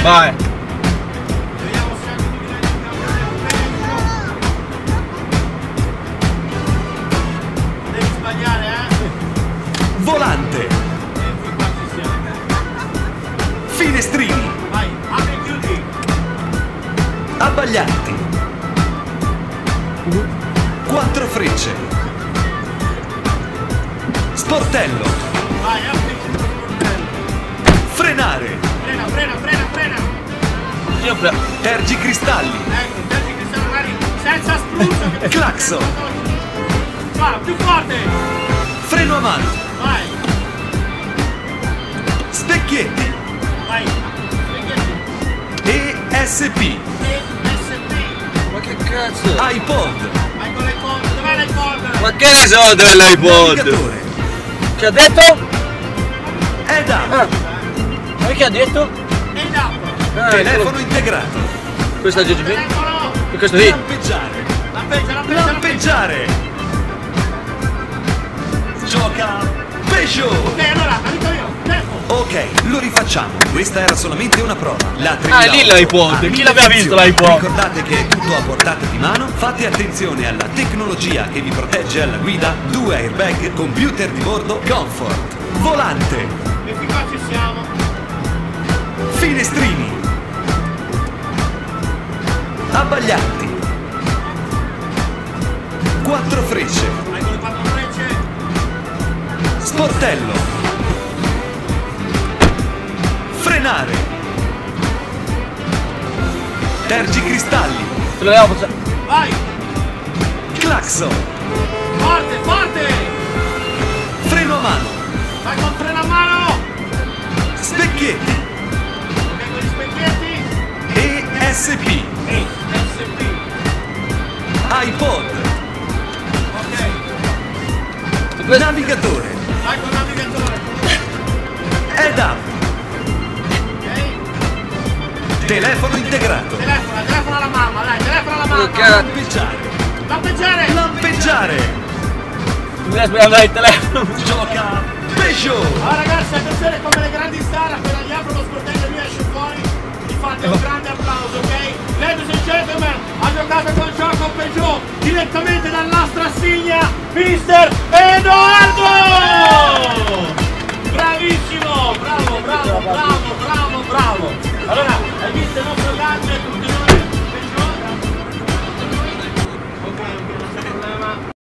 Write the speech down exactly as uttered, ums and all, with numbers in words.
Vai. Vediamo se anche tu vieni a cambiare. Devi sbagliare, eh? Volante. E qui qua ci siamo. Finestrini. Vai, apri e chiudi. Abbaglianti. Quattro frecce. Sportello. Vai, apri e chiudi lo sportello. Frenare. Frena, frena, frena, frena. Io pre... Tergicristalli. Ecco, senti che sta magari senza spruzzo. che- Clacson. Va, più forte. Freno a mano. Vai, Specchietti. vai. E S P. E S P. Ma che cazzo? iPod. Vai con l'iPod. Dov'è l'iPod? Ma che ne so dell'iPod? Navigatore. Che ha detto? Ed up. Ah. Ma che ha detto? E dopo. Ah, Telefono integrato. questo è G G B? Telefono. E questo qui? Lampeggiare. Lampeggia, lampeggia, lampeggia. Lampeggiare. Gioca Peugeot. Ok, allora, arrivo io. Telefono. Ok, lo rifacciamo. Questa era solamente una prova. La Ah, è lì l'iPod. Chi l'aveva visto l'iPod? Ricordate che è tutto a portata di mano. Fate attenzione alla tecnologia che vi protegge alla guida. Due airbag, computer di bordo, comfort, volante, E qui qua ci siamo. finestrini, abbaglianti, quattro frecce, Vai con le quattro frecce. sportello, frenare, tergicristalli, Ce l'abbiamo fatto. Vai. clacson, Forte, forte. freno a mano, Vai con freno a mano. specchietti Ok, con gli specchietti. e S P, E S P. iPod, Ok. navigatore, Vai con il navigatore. Ed up, Ok. telefono integrato, Telefono, telefono alla mamma, dai, telefono alla mamma. Ok. lampeggiare, Lampeggiare. lampeggiare, Mi sbagliato andare il telefono. gioca Peugeot. Allora ragazzi, attenzione, come le grandi star, appena gli apro lo sportello e lui esce fuori, gli fate un grande applauso, ok? Ladies and gentlemen, ha giocato col gioco Peugeot direttamente dall'Astra Signa, mister Edoardo! Bravissimo, bravo, bravo, bravo, bravo, bravo. Allora, hai visto il nostro gadget, tutti noi